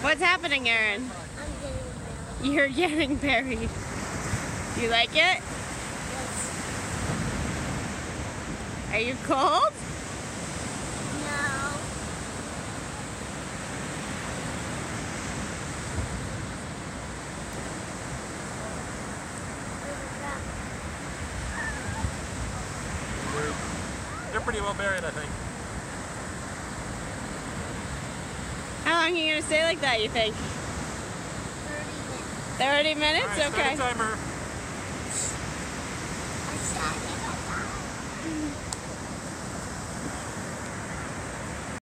What's happening, Aeryn? I'm getting married. You're getting buried. You like it? Yes. Are you cold? No. They're pretty well buried, I think. How long are you going to stay like that, you think? 30 minutes. 30 minutes? All right, Okay. start a timer.